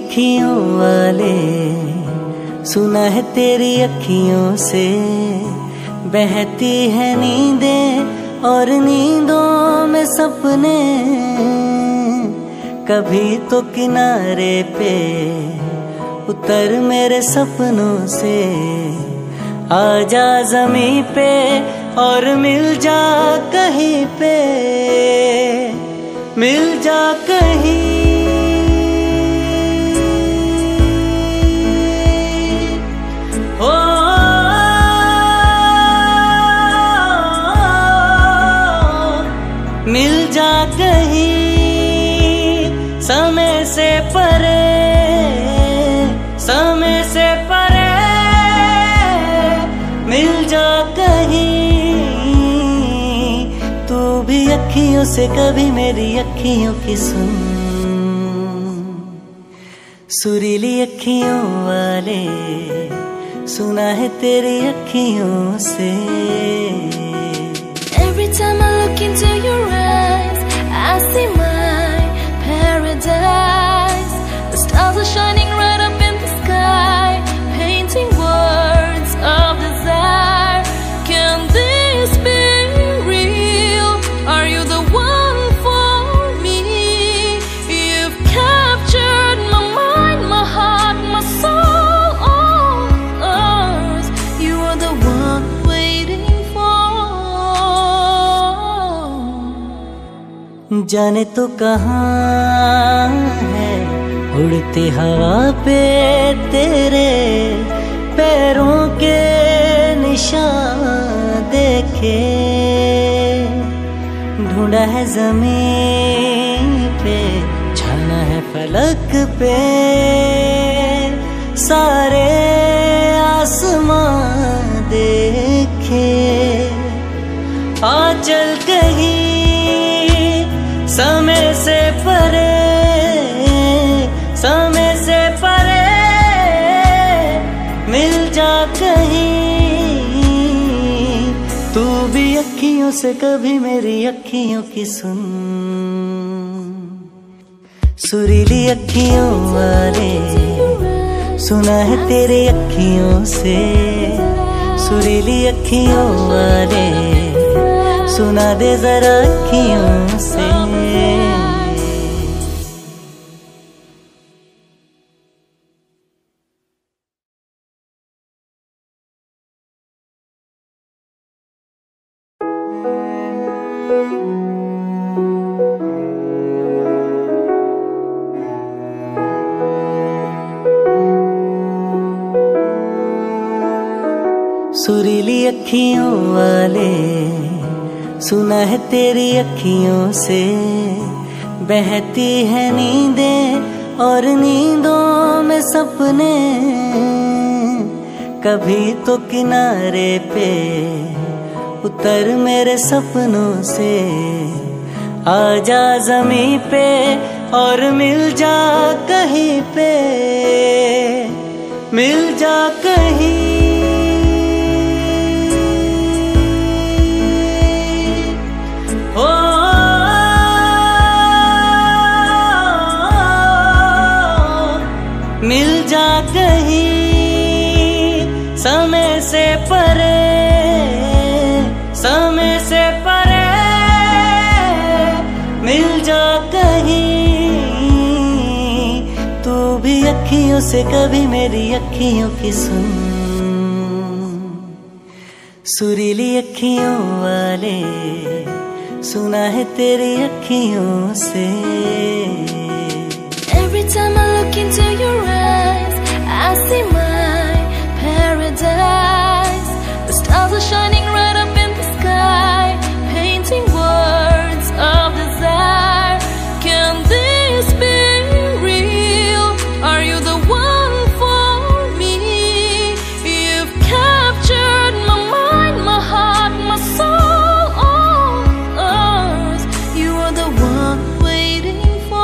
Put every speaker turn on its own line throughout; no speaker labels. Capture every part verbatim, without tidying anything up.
अखियों वाले, सुना है तेरी अखियों से बहती है नींदें और नींदों में सपने। कभी तो किनारे पे उतर मेरे सपनों से, आजा ज़मीं पे और मिल जा कहीं पे, मिल जा कहीं। ओ मिल जा कहीं, समय से परे, समय से परे, मिल जा कहीं। तू भी अखियों से कभी मेरी अखियों की सुन, सुरीली अखियों वाले, सुना है तेरी अखियों से।
Every time I look into your eyes, I see my paradise. The stars are shining right up in the sky, painting words of desire. Can this be real? Are you the one for me? You've captured my mind, my heart, my soul, all ours. You are the one waiting for.
जाने तो कहाँ है उड़ती हवा पे तेरे पैरों के निशान देखे, ढूंढा है ज़मीन पे, छाना है फलक पे, सारे आसमां देखे। आ चल कहीं समय से परे, समय से परे, मिल जा कहीं। तू भी अखियों से कभी मेरी अखियों की सुन, सुरीली अखियों वाले, सुना है तेरी अखियों से। सुरीली अखियों वाले, सुना दे जरा अखियों से। सुरीली अखियों वाले, सुना है तेरी अखियों से बहती है नींदें और नींदों में सपने। कभी तो किनारे पे उतर मेरे सपनों से, आजा ज़मीं पे और मिल जा कहीं पे, मिल जा कहीं। मिल जा कहीं, समय से परे, समय से परे, मिल जा कहीं। तू भी अखियों से कभी मेरी अखियों की सुन, सुरीली अखियों वाले, सुना है तेरी अखियों से।
Every time I look into your eyes, I see my paradise. The stars are shining right up in the sky, painting words of desire. Can this be real? Are you the one for me? You've captured my mind, my heart, my soul, all ours. You are the one waiting for.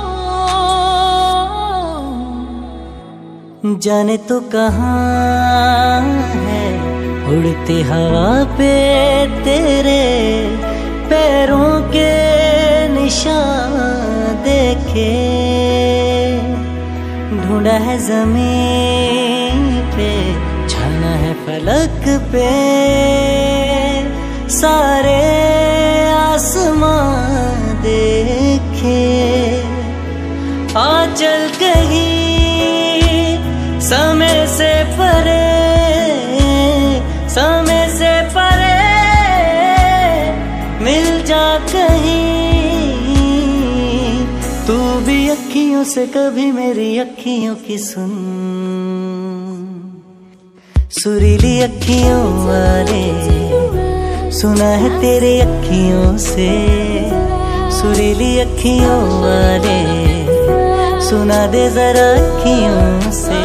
जाने तो कहाँ है उड़ती हवा पे तेरे पैरों के निशान देखे, ढूंढा है जमीन पे, छाना है फलक पे, सारे आसमां देखे। आ चल कहीं समय से परे, समय से परे मिल जा कहीं। तू भी अखियों से कभी मेरी अखियों की सुन, सुरीली अखियों वाले सुना है तेरी अखियों से, सुरीली अखियों वाले सुना दे जरा अखियों से।